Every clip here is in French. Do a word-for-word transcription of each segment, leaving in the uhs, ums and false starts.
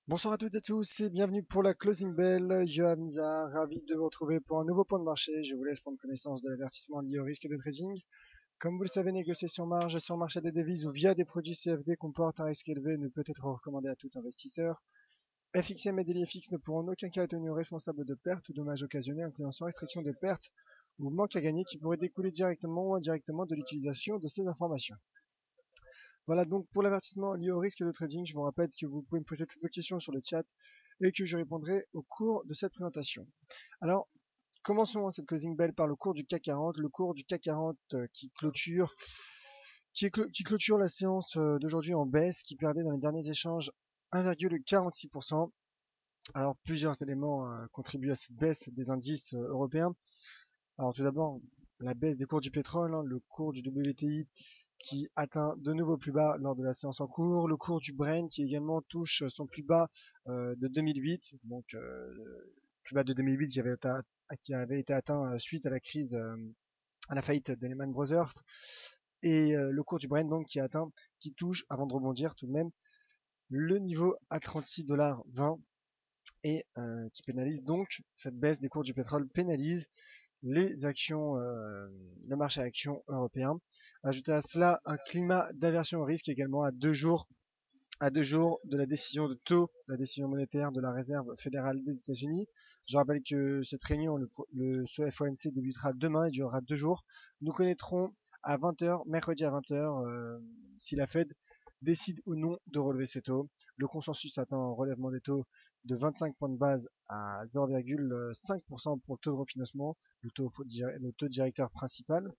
Bonsoir à toutes et tous et bienvenue pour la Closing Bell. Johan Nizar, ravi de vous retrouver pour un nouveau point de marché. Je vous laisse prendre connaissance de l'avertissement lié au risque de trading. Comme vous le savez, négocier sur marge sur le marché des devises ou via des produits C F D comporte un risque élevé ne peut être recommandé à tout investisseur. F X M et Daily F X ne pourront en aucun cas être tenus responsables de pertes ou dommages occasionnés, incluant sans restriction des pertes ou manques à gagner qui pourraient découler directement ou indirectement de l'utilisation de ces informations. Voilà donc pour l'avertissement lié au risque de trading. Je vous rappelle que vous pouvez me poser toutes vos questions sur le chat et que je répondrai au cours de cette présentation. Alors, commençons cette closing bell par le cours du C A C quarante. Le cours du C A C quarante euh, qui clôture, qui, cl qui clôture la séance euh, d'aujourd'hui en baisse, qui perdait dans les derniers échanges un virgule quarante-six pour cent. Alors, plusieurs éléments euh, contribuent à cette baisse des indices euh, européens. Alors, tout d'abord, la baisse des cours du pétrole, hein, le cours du W T I qui atteint de nouveau plus bas lors de la séance en cours, le cours du Brent qui également touche son plus bas euh, de deux mille huit, donc euh, plus bas de deux mille huit qui avait été, qui avait été atteint euh, suite à la crise, euh, à la faillite de Lehman Brothers, et euh, le cours du Brent donc qui atteint, qui touche, avant de rebondir tout de même, le niveau à trente-six dollars vingt et euh, qui pénalise donc cette baisse des cours du pétrole pénalise les actions, euh, le marché actions européen. Ajouté à cela un climat d'aversion au risque également à deux jours, à deux jours de la décision de taux, la décision monétaire de la Réserve fédérale des États-Unis. Je rappelle que cette réunion, le, le ce F O M C débutera demain et durera deux jours. Nous connaîtrons à vingt heures, mercredi à vingt heures, euh, si la Fed décide ou non de relever ses taux. Le consensus attend un relèvement des taux de vingt-cinq points de base à zéro virgule cinq pour cent pour le taux de refinancement, le taux, le taux directeur principal.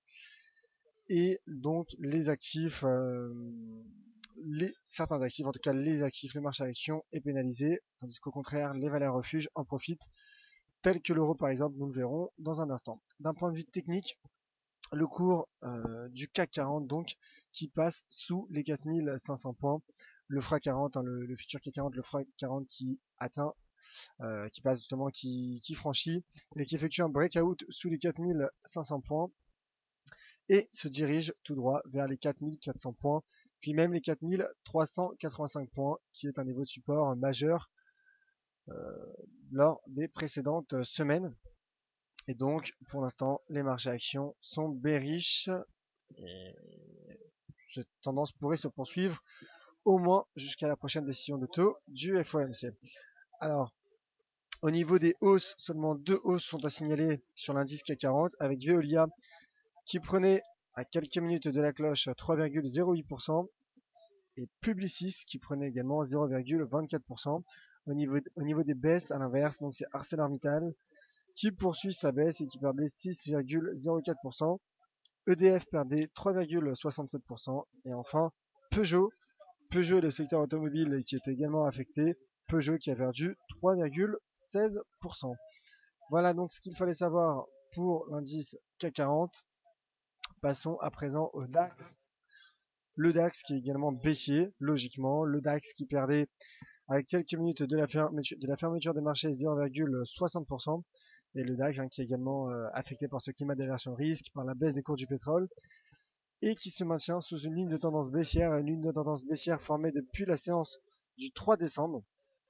Et donc les actifs, euh, les, certains actifs, en tout cas les actifs, le marché actions est pénalisé, tandis qu'au contraire les valeurs refuges en profitent, telles que l'euro par exemple, nous le verrons dans un instant. D'un point de vue technique, le cours euh, du C A C quarante donc qui passe sous les quatre mille cinq cents points, le F R A quarante, hein, le, le futur C A C quarante, le F R A quarante qui atteint, euh, qui passe justement, qui, qui franchit et qui effectue un breakout sous les quatre mille cinq cents points et se dirige tout droit vers les quatre mille quatre cents points, puis même les quatre mille trois cent quatre-vingt-cinq points, qui est un niveau de support majeur euh, lors des précédentes semaines. Et donc, pour l'instant, les marchés actions sont bearish. Et cette tendance pourrait se poursuivre au moins jusqu'à la prochaine décision de taux du F O M C. Alors, au niveau des hausses, seulement deux hausses sont à signaler sur l'indice C A C quarante, avec Veolia qui prenait à quelques minutes de la cloche trois virgule zéro huit pour cent et Publicis qui prenait également zéro virgule vingt-quatre pour cent. Au niveau, au niveau des baisses, à l'inverse, donc c'est ArcelorMittal qui poursuit sa baisse et qui perdait six virgule zéro quatre pour cent. E D F perdait trois virgule soixante-sept pour cent. Et enfin, Peugeot, Peugeot le secteur automobile qui était également affecté, Peugeot qui a perdu trois virgule seize pour cent. Voilà donc ce qu'il fallait savoir pour l'indice C A C quarante. Passons à présent au DAX. Le DAX qui est également baissier, logiquement. Le DAX qui perdait avec quelques minutes de la fermeture, de la fermeture des marchés zéro virgule soixante pour cent. Et le DAX hein, qui est également euh, affecté par ce climat d'aversion risque, par la baisse des cours du pétrole, et qui se maintient sous une ligne de tendance baissière, une ligne de tendance baissière formée depuis la séance du trois décembre.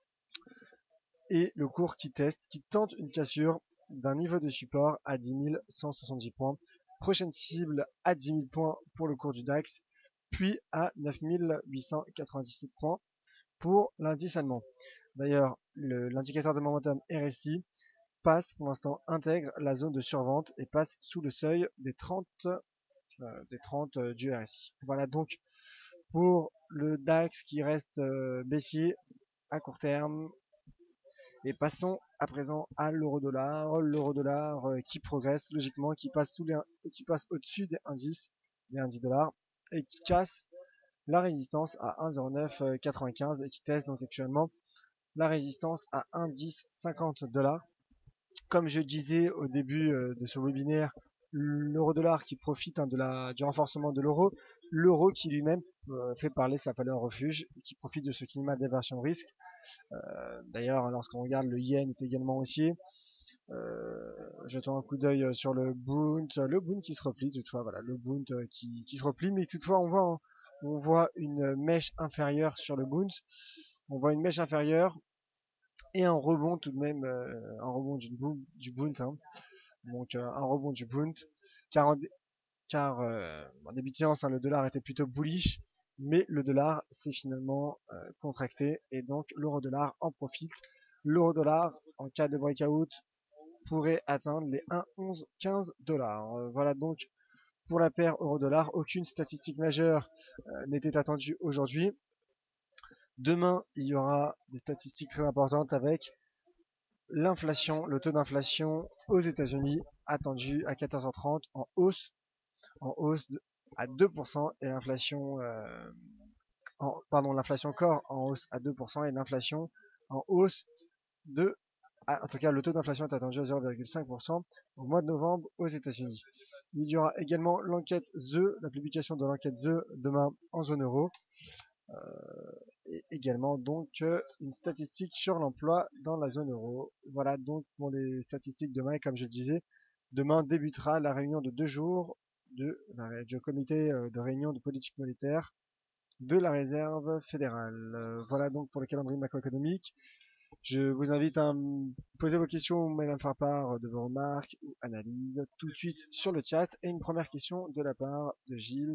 Et le cours qui teste, qui tente une cassure d'un niveau de support à dix mille cent soixante-dix points. Prochaine cible à dix mille points pour le cours du DAX, puis à neuf mille huit cent quatre-vingt-dix-sept points pour l'indice allemand. D'ailleurs, l'indicateur de momentum R S I passe pour l'instant, intègre la zone de survente et passe sous le seuil des trente, euh, des trente euh, du R S I. Voilà donc pour le DAX qui reste euh, baissier à court terme. Et passons à présent à l'euro-dollar. L'euro-dollar euh, qui progresse logiquement, qui passe, sous les, qui passe au-dessus des indices, des indices dollars, et qui casse la résistance à un virgule zéro neuf quatre-vingt-quinze et qui teste donc actuellement la résistance à un virgule dix cinquante dollars. Comme je disais au début euh, de ce webinaire, l'euro-dollar qui profite hein, de la, du renforcement de l'euro, l'euro qui lui-même euh, fait parler sa valeur refuge, qui profite de ce climat d'aversion au risque. Euh, D'ailleurs, lorsqu'on regarde le yen est également haussier. Euh, jetons un coup d'œil sur le Bund, le Bund qui se replie toutefois, voilà, le Bund qui, qui se replie, mais toutefois on voit, hein, on voit une mèche inférieure sur le Bund, on voit une mèche inférieure et un rebond tout de même, euh, un rebond du, boom, du Bund, hein. Donc euh, un rebond du Bund, car, en, car euh, en début de séance, hein, le dollar était plutôt bullish, mais le dollar s'est finalement euh, contracté, et donc l'euro-dollar en profite. L'euro-dollar, en cas de breakout, pourrait atteindre les un virgule onze quinze dollars. Euh, voilà donc pour la paire euro-dollar. Aucune statistique majeure euh, n'était attendue aujourd'hui. Demain, il y aura des statistiques très importantes avec l'inflation, le taux d'inflation aux États-Unis attendu à quatorze heures trente en hausse, en hausse de, à deux pour cent, et l'inflation, euh, en, pardon, l'inflation corps en hausse à deux pour cent, et l'inflation en hausse de, en tout cas, le taux d'inflation est attendu à zéro virgule cinq pour cent au mois de novembre aux États-Unis. Il y aura également l'enquête The, la publication de l'enquête The demain en zone euro. Euh, et également donc euh, une statistique sur l'emploi dans la zone euro. Voilà donc pour les statistiques demain, et comme je le disais, demain débutera la réunion de deux jours de, du comité de réunion de politique monétaire de la réserve fédérale. Euh, voilà donc pour le calendrier macroéconomique. Je vous invite à me poser vos questions ou même à me faire part de vos remarques ou analyses tout de suite sur le chat. Et une première question de la part de Gilles.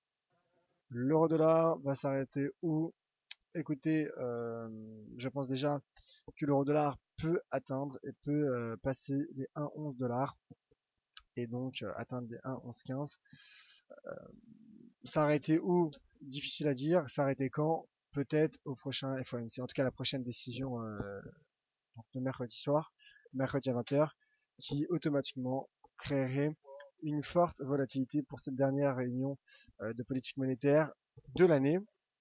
L'euro dollar va s'arrêter où? Écoutez, euh, je pense déjà que l'euro dollar peut atteindre et peut euh, passer les un virgule onze dollars et donc euh, atteindre les un virgule onze quinze. Euh, S'arrêter où? Difficile à dire. S'arrêter quand? Peut-être au prochain F O M C. En tout cas, la prochaine décision euh, donc le mercredi soir, mercredi à vingt heures, qui automatiquement créerait une forte volatilité pour cette dernière réunion euh, de politique monétaire de l'année.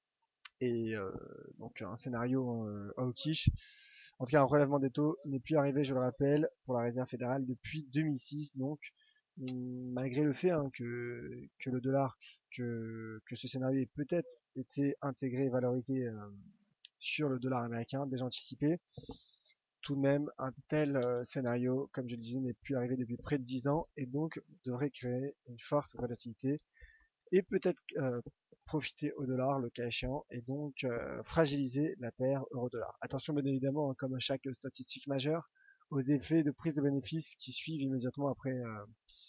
Et euh, donc un scénario euh, hawkish. En tout cas, un relèvement des taux n'est plus arrivé, je le rappelle, pour la Réserve fédérale depuis deux mille six. Donc, malgré le fait hein, que, que le dollar, que, que ce scénario ait peut-être été intégré et valorisé euh, sur le dollar américain, déjà anticipé, tout de même, un tel euh, scénario, comme je le disais, n'est plus arrivé depuis près de dix ans et donc devrait créer une forte volatilité et peut-être euh, profiter au dollar le cas échéant et donc euh, fragiliser la paire euro-dollar. Attention bien évidemment, hein, comme à chaque statistique majeure, aux effets de prise de bénéfices qui suivent immédiatement après, euh,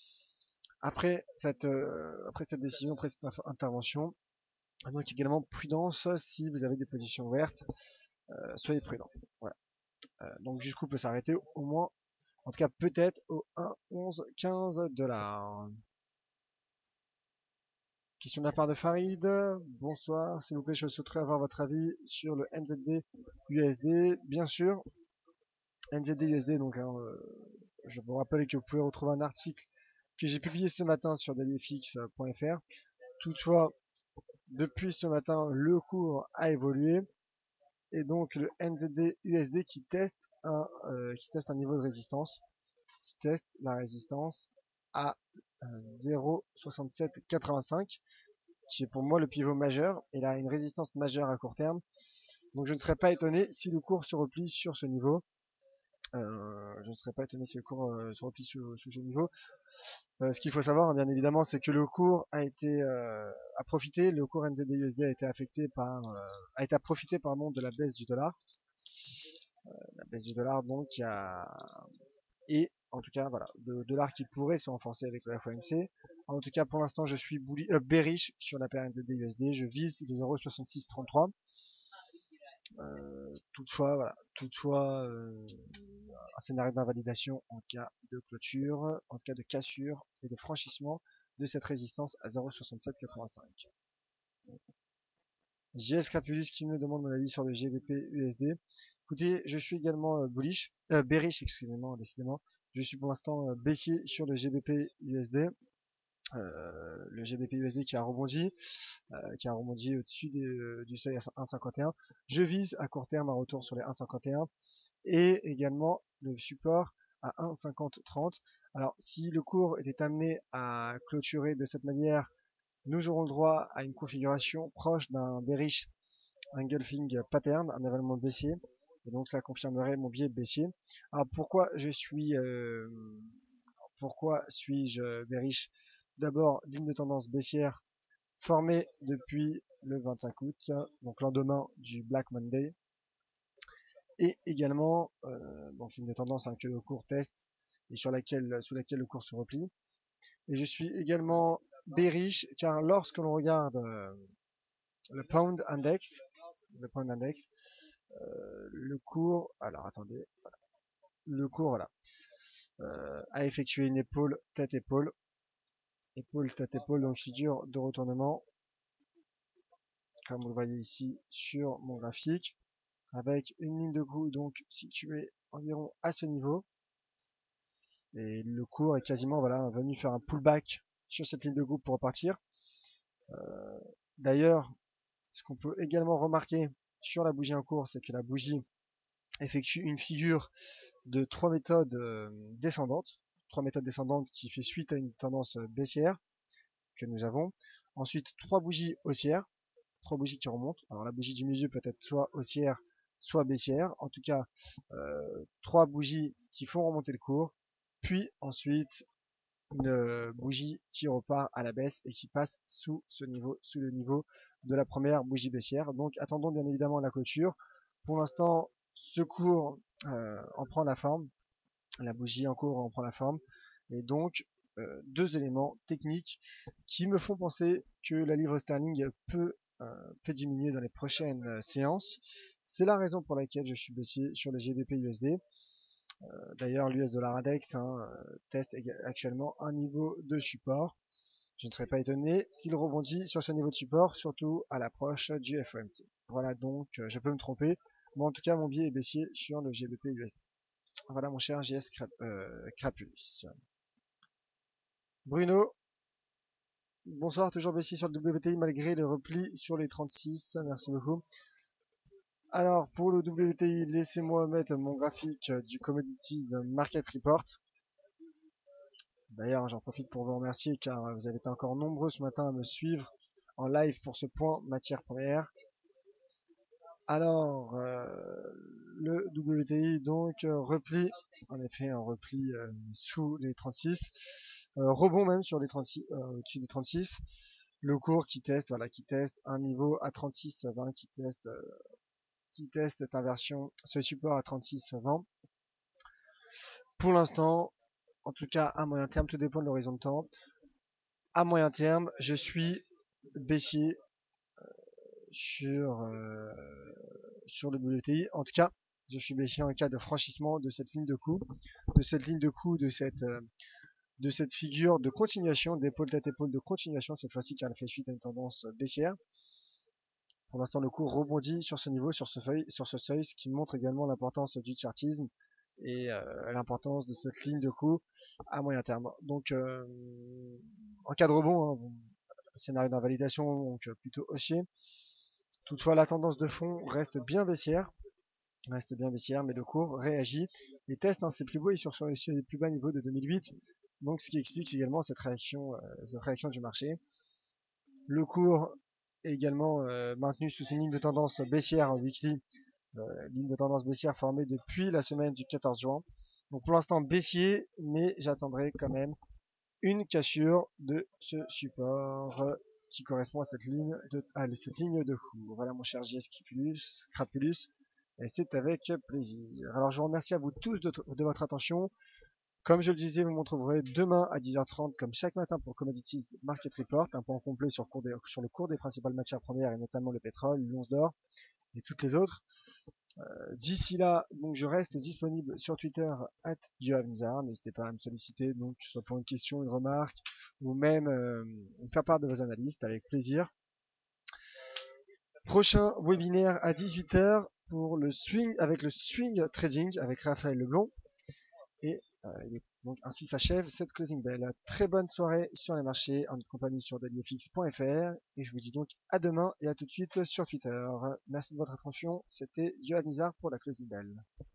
après, cette, euh, après cette décision, après cette intervention. Donc également prudence si vous avez des positions ouvertes, euh, soyez prudents. Voilà. Euh, donc jusqu'où peut s'arrêter au moins, en tout cas peut-être au un virgule onze quinze dollars. Question de la part de Farid. Bonsoir, s'il vous plaît, je souhaiterais avoir votre avis sur le N Z D U S D. Bien sûr, N Z D U S D, donc hein, euh, je vous rappelle que vous pouvez retrouver un article que j'ai publié ce matin sur dailyfx point F R. Toutefois, depuis ce matin, le cours a évolué et donc le N Z D U S D qui teste un, euh, qui teste un niveau de résistance, qui teste la résistance à euh, zéro virgule soixante-sept quatre-vingt-cinq, qui est pour moi le pivot majeur. Il a une résistance majeure à court terme. Donc je ne serais pas étonné si le cours se replie sur ce niveau. Euh, je ne serais pas étonné si le cours euh, se replie sur, sur ce niveau. Euh, ce qu'il faut savoir, bien évidemment, c'est que le cours a été euh, a profité, le cours N Z D U S D a été affecté par, euh, a été à profiter pardon de la baisse du dollar, euh, la baisse du dollar donc il y a et en tout cas voilà, le dollar qui pourrait se renforcer avec le F O M C. En tout cas pour l'instant je suis bullish, euh, bearish sur la paire N Z D U S D, je vise les zéro virgule soixante-six trente-trois. Euh, toutefois voilà, toutefois euh, un scénario d'invalidation en cas de clôture, en cas de cassure et de franchissement de cette résistance à zéro virgule soixante-sept quatre-vingt-cinq. J S Crapulus qui me demande mon avis sur le G B P U S D. Écoutez, je suis également euh, bullish, euh, bearish, excusez-moi, décidément. Je suis pour l'instant euh, baissier sur le G B P U S D. Euh, le G B P U S D qui a rebondi, euh, qui a rebondi au-dessus de, du seuil à un virgule cinquante et un. Je vise à court terme un retour sur les un virgule cinquante et un et également le support à un virgule cinquante trente. Alors, si le cours était amené à clôturer de cette manière, nous aurons le droit à une configuration proche d'un bearish engulfing pattern, un événement baissier, et donc ça confirmerait mon biais baissier. Alors pourquoi je suis euh, pourquoi suis-je bearish? D'abord, ligne de tendance baissière formée depuis le vingt-cinq août, donc lendemain du Black Monday, et également euh, donc une tendance hein, que le cours teste et sur laquelle, sous laquelle le cours se replie. Et je suis également bearish car lorsque l'on regarde euh, le pound index, le pound index, euh, le cours, alors attendez, voilà, le cours voilà, euh, a effectué une épaule tête-épaule, épaule tête-épaule donc figure de retournement, comme vous le voyez ici sur mon graphique, avec une ligne de coup donc située environ à ce niveau. Et le cours est quasiment voilà, venu faire un pullback sur cette ligne de groupe pour repartir. Euh, D'ailleurs, ce qu'on peut également remarquer sur la bougie en cours, c'est que la bougie effectue une figure de trois méthodes euh, descendantes. Trois méthodes descendantes qui fait suite à une tendance baissière que nous avons. Ensuite, trois bougies haussières. Trois bougies qui remontent. Alors la bougie du milieu peut être soit haussière, soit baissière. En tout cas, euh, trois bougies qui font remonter le cours. Puis ensuite, une bougie qui repart à la baisse et qui passe sous ce niveau, sous le niveau de la première bougie baissière. Donc attendons bien évidemment la clôture. Pour l'instant, ce cours euh, en prend la forme. La bougie en cours en prend la forme. Et donc, euh, deux éléments techniques qui me font penser que la livre sterling peut, euh, peut diminuer dans les prochaines euh, séances. C'est la raison pour laquelle je suis baissier sur le G B P U S D. Euh, D'ailleurs, l'U S Dollar Index hein, teste actuellement un niveau de support. Je ne serais pas étonné s'il rebondit sur ce niveau de support, surtout à l'approche du F O M C. Voilà donc, euh, je peux me tromper, mais en tout cas, mon biais est baissier sur le G B P U S D. Voilà mon cher J S Crap euh, Crapulus. Bruno, bonsoir, toujours baissier sur le W T I malgré le repli sur les trente-six. Merci beaucoup. Alors, pour le W T I, laissez-moi mettre mon graphique du Commodities Market Report. D'ailleurs, j'en profite pour vous remercier car vous avez été encore nombreux ce matin à me suivre en live pour ce point matière première. Alors, euh, le W T I donc euh, repli, en effet un repli euh, sous les trente-six, euh, rebond même sur les trente-six, euh, au-dessus des trente-six. Le cours qui teste, voilà, qui teste un niveau à trente-six vingt, qui teste, euh, qui teste cette inversion, ce support à trente-six vingt. Pour l'instant, en tout cas à moyen terme, tout dépend de l'horizon de temps. À moyen terme, je suis baissier euh, sur euh, sur le W T I. En tout cas, je suis baissier en cas de franchissement de cette ligne de coup, de cette ligne de coup, de cette euh, de cette figure de continuation, d'épaule tête épaule de continuation cette fois-ci car elle fait suite à une tendance baissière. Pour l'instant, le cours rebondit sur ce niveau, sur ce feuille, sur ce seuil, ce qui montre également l'importance du chartisme et euh, l'importance de cette ligne de coup à moyen terme. Donc, euh, en cas de rebond, hein, scénario d'invalidation, donc plutôt haussier. Toutefois, la tendance de fond reste bien baissière, reste bien baissière, mais le cours réagit et teste hein, ses plus beaux et sur, sur les plus bas niveaux de deux mille huit. Donc, ce qui explique également cette réaction, euh, cette réaction du marché. Le cours est également euh, maintenu sous une ligne de tendance baissière en weekly, euh, ligne de tendance baissière formée depuis la semaine du quatorze juin. Donc pour l'instant baissier, mais j'attendrai quand même une cassure de ce support qui correspond à cette ligne de, à cette ligne de fou. Voilà mon cher J S Crapulus, Crapulus, et c'est avec plaisir. Alors je vous remercie à vous tous de, de votre attention. Comme je le disais, vous me retrouverez demain à dix heures trente, comme chaque matin pour Commodities Market Report, un point complet sur, cours des, sur le cours des principales matières premières et notamment le pétrole, l'once d'or et toutes les autres. Euh, D'ici là, donc je reste disponible sur Twitter at yohamnizar. N'hésitez pas à me solliciter, donc que ce soit pour une question, une remarque, ou même euh, me faire part de vos analyses, avec plaisir. Prochain webinaire à dix-huit heures pour le swing avec le swing trading avec Raphaël Leblond. Et euh, donc ainsi s'achève cette closing bell. Très bonne soirée sur les marchés en notre compagnie sur dailyfx point F R et je vous dis donc à demain et à tout de suite sur Twitter. Merci de votre attention. C'était Yohann Nizar pour la closing bell.